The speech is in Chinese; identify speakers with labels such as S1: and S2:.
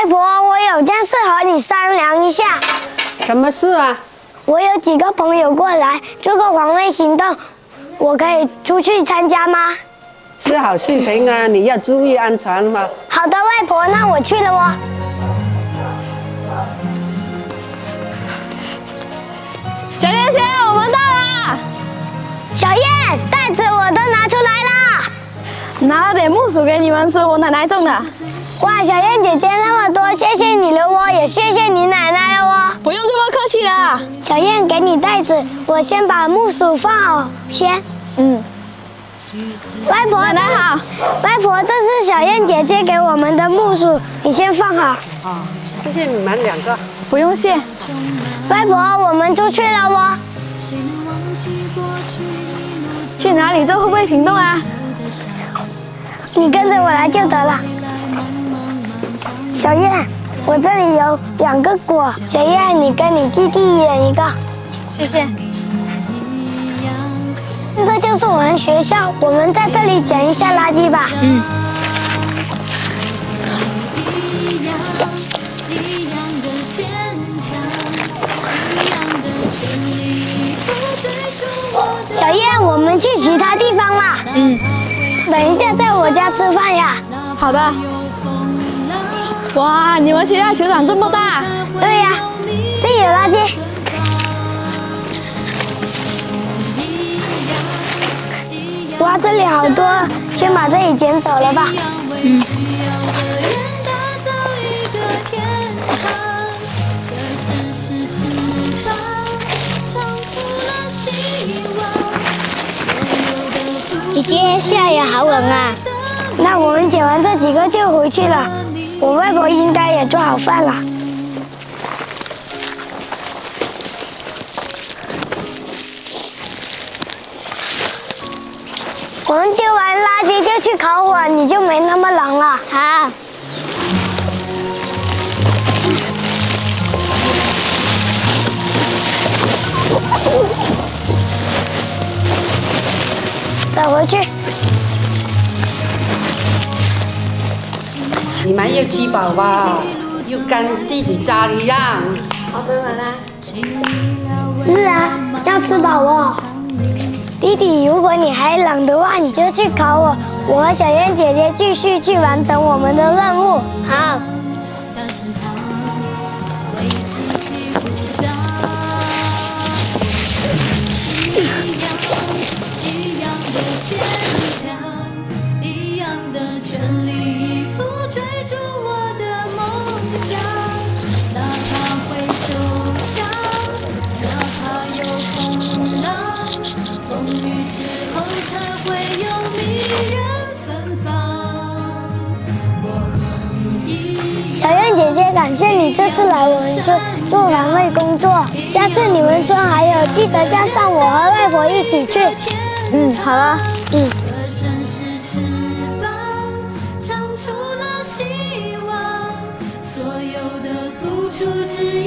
S1: 外婆，我有件事和你商量一下。
S2: 什么事啊？
S1: 我有几个朋友过来做个防卫行动，我可以出去参加吗？
S2: 是好事情啊，你要注意安全嘛。
S1: 好的，外婆，那我去了哦。
S3: 小燕姐，我们到了。
S1: 小燕，袋子我都拿出来啦。
S3: 拿了点木薯给你们吃，我奶奶种的。
S1: 哇，小燕姐姐那么多，谢谢你了哦，也谢谢你奶奶了哦。
S3: 不用这么客气啦。
S1: 小燕，给你袋子，我先把木薯放好先。外婆，
S3: 奶奶好。
S1: 外婆，这是小燕姐姐给我们的木薯，你先放好。
S2: 好，谢谢你们两个。
S3: 不用谢。
S1: 外婆，我们出去了哦。
S3: 去哪里做后备行动啊？
S1: 你跟着我来就得了。小燕，我这里有2个果，小燕你跟你弟弟一人1个。
S3: 谢谢。
S1: 这就是我们学校，我们在这里捡一下垃圾吧。小燕，我们去其他地方啦。等一下在我家吃饭呀。
S3: 好的。哇，你们学校球场这么大。
S1: 对呀，这里有垃圾。哇，这里好多，先把这里捡走了吧。姐姐，下也好冷啊。那我们捡完这几个就回去了。我外婆应该也做好饭了。我们丢完垃圾就去烤火，你就没那么冷了。好。走回去。
S2: 你们要吃饱吧，要跟自己家一样。
S1: 好的，奶奶。是啊，要吃饱哦。弟弟，如果你还冷的话，你就去烤火。我和小燕姐姐继续去完成我们的任务。好。小燕姐姐，感谢你这次来我们村做防卫工作。下次你们村还有，记得叫上我和外婆一起去。
S3: 好了。
S4: 所有的付出只